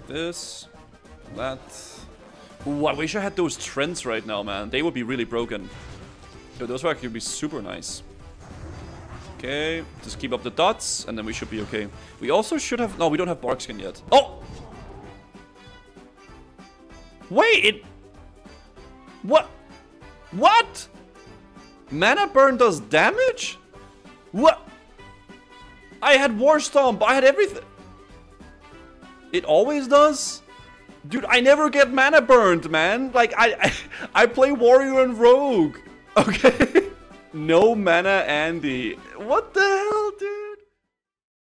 This, that. Ooh, I wish I had those trends right now, man. They would be really broken. Yo, those would actually be super nice. Okay, just keep up the dots, and then we should be okay. We also should have... No, we don't have bark skin yet. Oh! Wait, it... What? What? Mana burn does damage? What? I had War Stomp, I had everything. It always does? Dude, I never get mana burned, man. Like, I play Warrior and Rogue. Okay? No mana Andy. What the hell, dude?